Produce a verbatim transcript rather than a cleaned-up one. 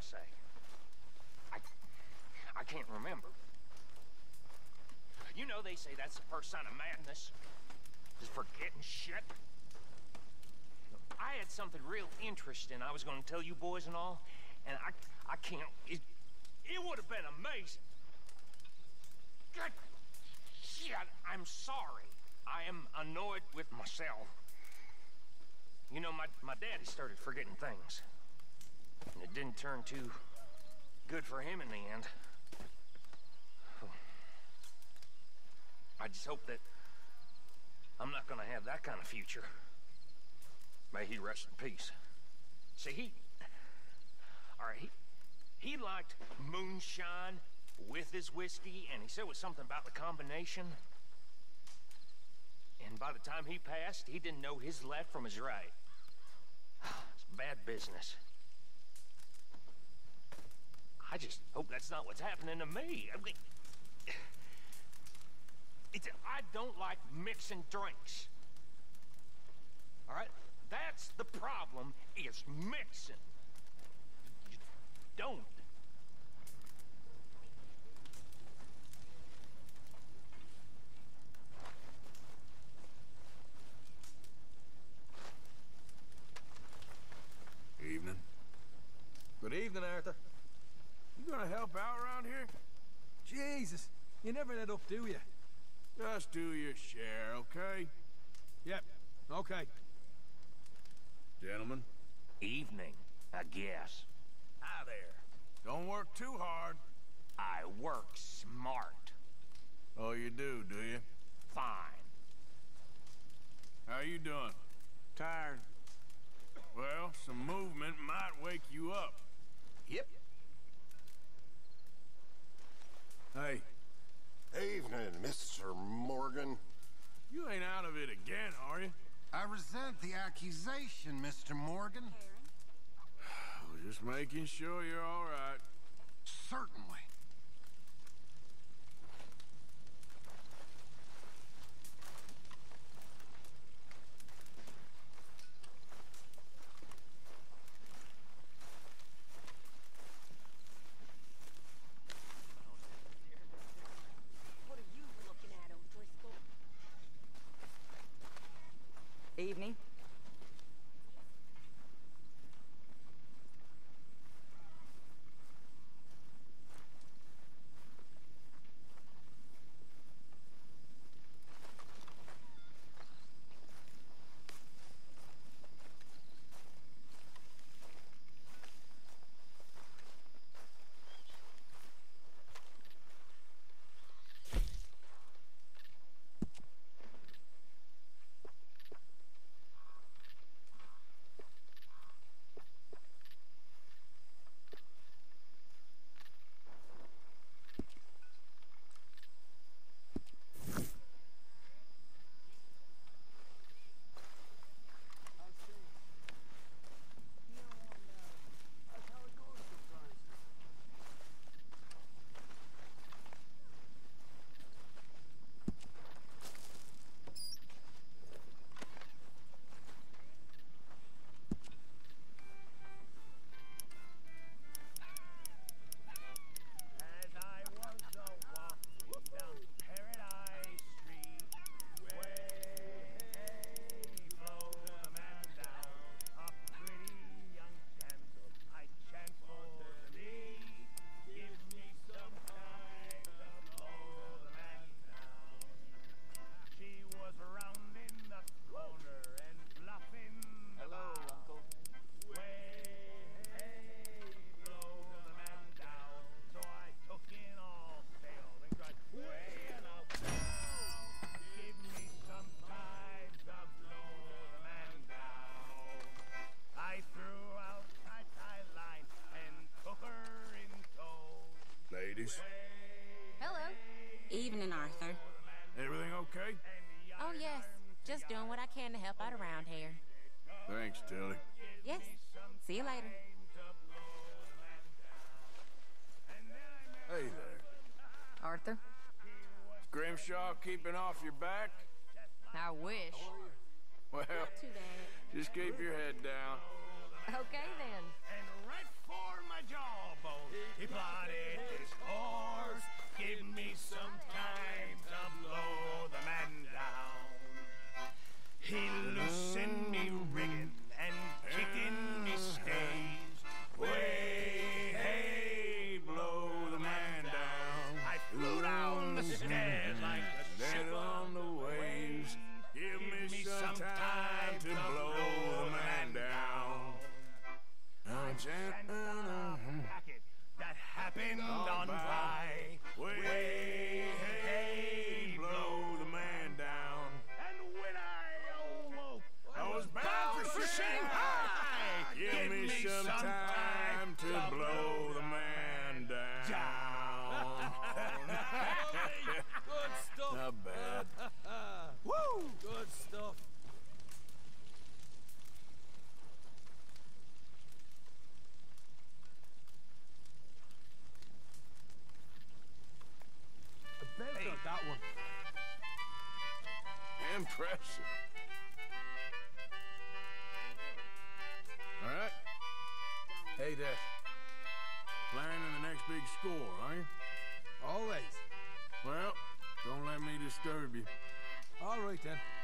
say? I... I can't remember. You know they say that's the first sign of madness. Just forgetting shit. I had something real interesting I was going to tell you boys and all, and I... I can't... It, it would have been amazing. God... Shit, I'm sorry. I am annoyed with myself. You know, my, my daddy started forgetting things. And it didn't turn too good for him in the end. I just hope that I'm not gonna have that kind of future. May he rest in peace. See, he... Alright, he, he liked moonshine with his whiskey, and he said it was something about the combination. And by the time he passed, he didn't know his left from his right. It's bad business. I just hope that's not what's happening to me. I mean, it's, I don't like mixing drinks. All right? That's the problem, is mixing. You don't. Evening. Good evening, Arthur. You gonna help out around here? Jesus, you never let up, do you? Just do your share, okay? Yep, okay. Gentlemen. Evening, I guess. Hi there. Don't work too hard. I work smart. Oh, you do, do you? Fine. How you doing? Tired. Well, some movement might wake you up. Yep. Hey. Evening, Mister Morgan. You ain't out of it again, are you? I resent the accusation, Mister Morgan. I was just making sure you're all right. Certainly. Evening. Ladies. Hello. Evening, Arthur. Everything okay? Oh, yes. Just doing what I can to help out around here. Thanks, Tilly. Yes. See you later. Hey there. Arthur? Grimshaw keeping off your back? I wish. Well, Too bad. just keep your head down. Okay, then. And right for my jaw. he plotted his course. Give me some time to blow the man down. He loosened me rigging and kicking me stays. Way, hey, blow the man down. I flew down the stairs like a ship on the waves. Give me some time to blow the man down. I'm standing on a packet that happened on by. Way, hey, blow the man down. And when I awoke, I was bound for Shanghai. Give me some time to blow the man down. Good stuff. Not bad. Woo! Good stuff. I bet Hey. got that one. Impressive. All right. Hey there. Planning the next big score, are you? Always. Well, don't let me disturb you. All right then.